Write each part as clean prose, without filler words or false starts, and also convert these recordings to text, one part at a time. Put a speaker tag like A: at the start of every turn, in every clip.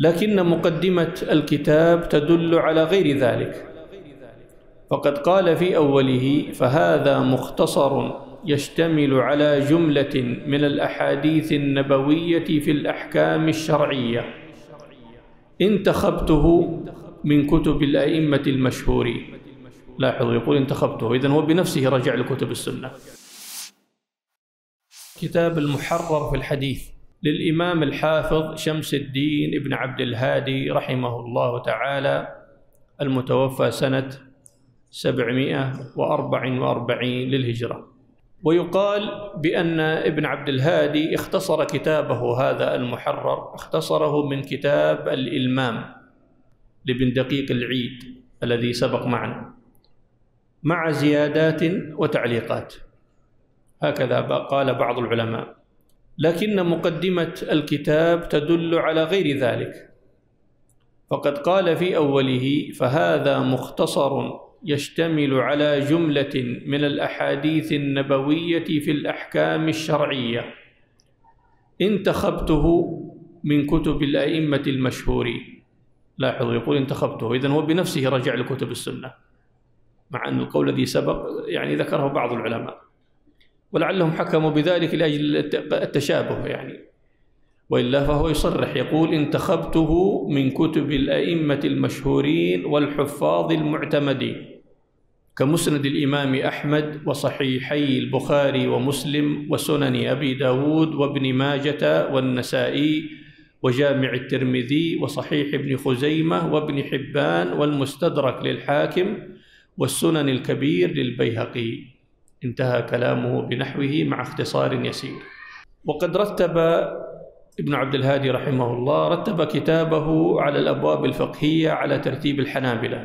A: لكن مقدمة الكتاب تدل على غير ذلك، فقد قال في أوله: فهذا مختصر يشتمل على جملة من الأحاديث النبوية في الأحكام الشرعية انتخبته من كتب الأئمة المشهورين. لاحظوا، يقول انتخبته، إذن هو بنفسه رجع لكتب السنة. كتاب المحرر في الحديث للإمام الحافظ شمس الدين ابن عبد الهادي رحمه الله تعالى، المتوفى سنة 744 للهجرة. ويقال بأن ابن عبد الهادي اختصر كتابه هذا المحرر، اختصره من كتاب الإلمام لابن دقيق العيد الذي سبق معنا، مع زيادات وتعليقات، هكذا قال بعض العلماء. لكن مقدمة الكتاب تدل على غير ذلك، فقد قال في أوله: فهذا مختصر يشتمل على جملة من الأحاديث النبوية في الأحكام الشرعية انتخبته من كتب الأئمة المشهورين. لاحظوا، يقول انتخبته، إذن هو بنفسه رجع لكتب السنة، مع أن القول الذي سبق يعني ذكره بعض العلماء، ولعلهم حكموا بذلك لأجل التشابه يعني، وإلا فهو يصرح يقول: انتخبته من كتب الأئمة المشهورين والحفاظ المعتمدين، كمسند الإمام أحمد وصحيحي البخاري ومسلم وسنن أبي داود وابن ماجة والنسائي وجامع الترمذي وصحيح ابن خزيمة وابن حبان والمستدرك للحاكم والسنن الكبير للبيهقي. انتهى كلامه بنحوه مع اختصار يسير. وقد رتب ابن عبد الهادي رحمه الله رتب كتابه على الأبواب الفقهية على ترتيب الحنابلة،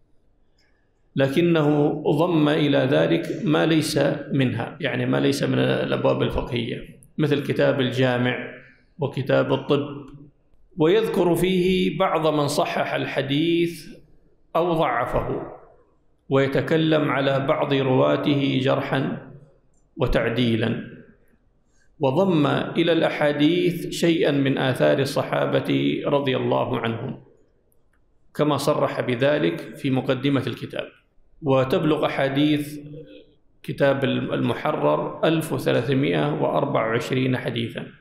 A: لكنه ضم إلى ذلك ما ليس منها، يعني ما ليس من الأبواب الفقهية، مثل كتاب الجامع وكتاب الطب، ويذكر فيه بعض من صحح الحديث أو ضعفه، ويتكلم على بعض رواته جرحا وتعديلا، وضم إلى الأحاديث شيئا من آثار الصحابة رضي الله عنهم، كما صرح بذلك في مقدمة الكتاب. وتبلغ أحاديث كتاب المحرر 1324 حديثا.